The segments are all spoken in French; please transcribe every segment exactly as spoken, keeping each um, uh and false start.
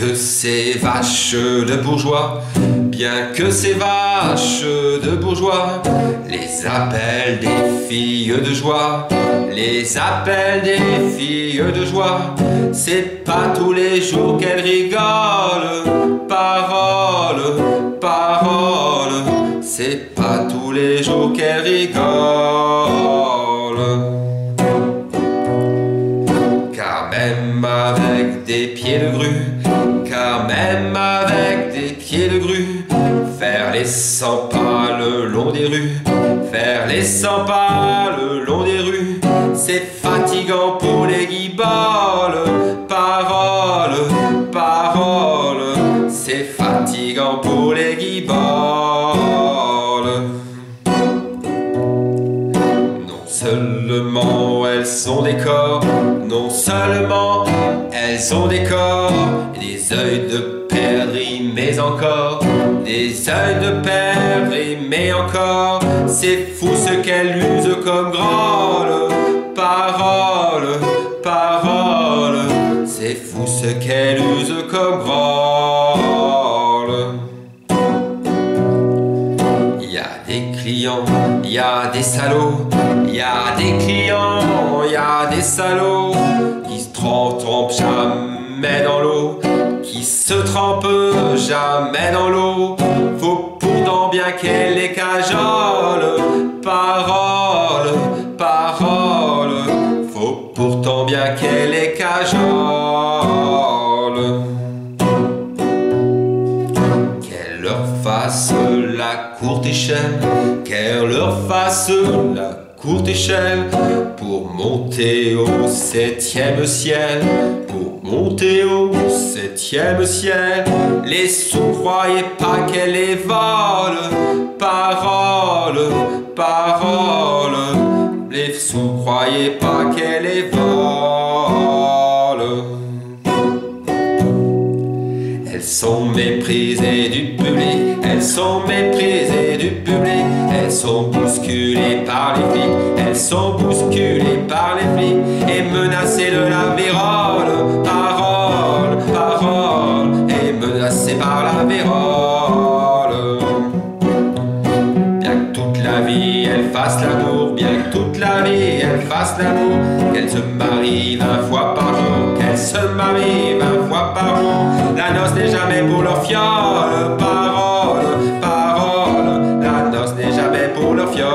que ces vaches de bourgeois, bien que ces vaches de bourgeois, les appellent des filles de joie, les appellent des filles de joie, c'est pas tous les jours qu'elles rigolent, parole, parole, c'est pas tous les jours qu'elles rigolent. Car même avec des pieds de grue, car même avec des pieds de grue, faire les cent pas le long des rues, faire les cent pas le long des rues, c'est fatigant pour les guiboles, parole, parole, c'est fatigant pour les guiboles. Non seulement elles sont des corps, non seulement elles ont des corps, des œils de perdrix, mais encore des œils de perdrix, mais encore, c'est fou ce qu'elle use comme grôle, parole, parole, c'est fou ce qu'elle use comme grôle. Il y a des clients, il y a des salauds, il y a des clients, il y a des salauds qui se trempent jamais dans l'eau, qui se trempent jamais dans l'eau. Faut pourtant bien qu'elle les cajole, parole, parole, faut pourtant bien qu'elle les cajole. Qu'elle leur fasse la courte échelle, qu'elle leur fasse la courte échelle pour monter au septième ciel, pour monter au septième ciel. Les sous, croyez pas qu'elle les vole, parole, parole, les sous, croyez pas qu'elle les vole. Elles sont méprisées du public, elles sont méprisées du public, elles sont bousculées par les flics, elles sont bousculées par les flics et menacées de la vérole, parole, parole, et menacées par la vérole. Bien que toute la vie elles fassent l'amour, bien que toute la vie elles fassent l'amour, qu'elles se marient vingt fois par jour, qu'elles se marient vingt fois par jour, la noce n'est jamais pour leur fiole, parole, parole, la noce n'est jamais pour leur fiole.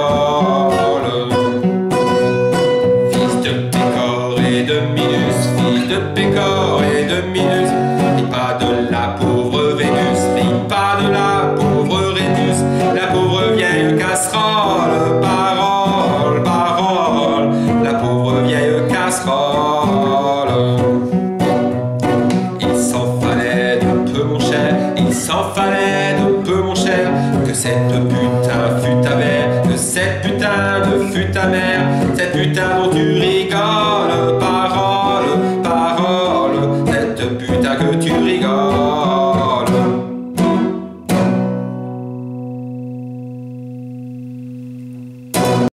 Fils de Pécor et de Minus, fils de Pécor et de Minus, ris pas de la pauvre Vénus, ris pas de la pauvre Rénus, la pauvre vieille casserole, parole, parole, la pauvre vieille casserole. Il s'en fallait de peu mon cher, il s'en fallait de peu mon cher, que cette